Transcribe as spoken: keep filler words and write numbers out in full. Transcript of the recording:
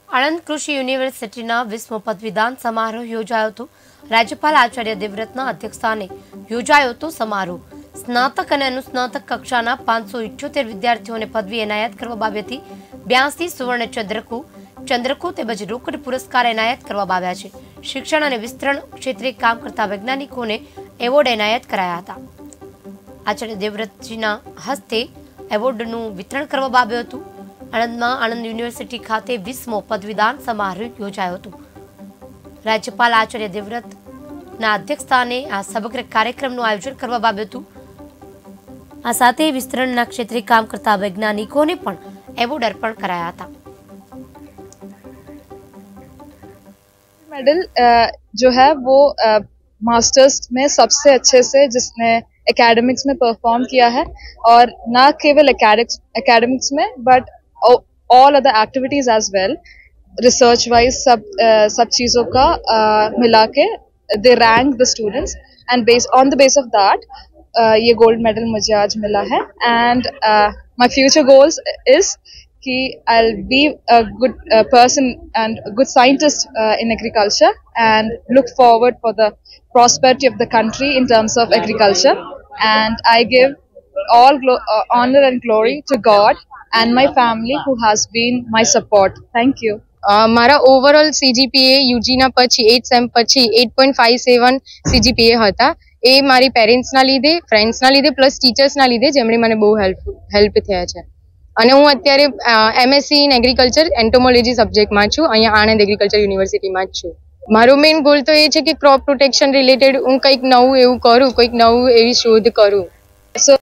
આણંદ કૃષિ યુનિવર્સિટીના વીસમો પદવીદાન સમારોહ યોજાયો હતો। રાજ્યપાલ આચાર્ય દેવવ્રતના અધ્યક્ષસ્થાને યોજાયો હતો સમારોહ। સ્નાતક અને અનુસ્નાતક કક્ષાના પાંચસો ઇઠ્યોતેર વિદ્યાર્થીઓને પદવી એનાયત કરવામાં આવી હતી। બ્યાસી સુવર્ણ ચંદ્રકો ચંદ્રકો તેમજ રોકડ પુરસ્કાર એનાયત કરવામાં આવ્યા છે। શિક્ષણ અને વિસ્તરણ ક્ષેત્રે કામ કરતા વૈજ્ઞાનિકોને એવોર્ડ એનાયત કરાયા હતા। આચાર્ય દેવવ્રતજીના હસ્તે એવોર્ડનું વિતરણ કરવામાં આવ્યું હતું। આણંદમાં આણંદ યુનિવર્સિટી ખાતે વીસમો પદવીદાન સમારોહ યોજાયો હતો। રાજ્યપાલ આચાર્ય દેવવ્રતના અધ્યક્ષસ્થાને આ સમગ્ર કાર્યક્રમનું આયોજન કરવામાં આવ્યું હતું। આ સાથે વિસ્તરણના ક્ષેત્રે કામ કરતા વૈજ્ઞાનિકોને પણ એવોર્ડ અર્પણ કરાયા હતા। मेडल जो है वो मास्टर्स में सबसे अच्छे से जिसने एकेडमिक्स में परफॉर्म किया है और ना केवल एकेडमिक्स में but all other activities as well research wise सब सब चीज़ों का मिला के they rank the students and base on the base of that ये गोल्ड मेडल मुझे आज मिला है। And my future goals is कि I'll be a good uh, person and a good scientist uh, in agriculture and look forward for the prosperity of the country in terms of agriculture. And I give all glo- uh, honor and glory to God and my family who has been my support. Thank you. મારા overall CGPA યુજીના પછી eight sem પછી eight point five seven CGPA હતા। એ મારી પેરેન્ટ્સના લીધે, ફ્રેન્ડ્સના લીધે plus ટીચર્સના લીધે જેમણે મને બહુ હેલ્પ હેલ્પ થયા છે। અને હું અત્યારે એમએસસી ઇન એગ્રીકલ્ચર એન્ટોમોલોજી સબ્જેક્ટમાં છું, અહીંયા આણંદ એગ્રીકલ્ચર યુનિવર્સિટીમાં જ છું। મારો મેઇન ગોલ તો એ છે કે ક્રોપ પ્રોટેક્શન રિલેટેડ હું કંઈક નવું એવું કરું, કંઈક નવું એવી શોધ કરું। So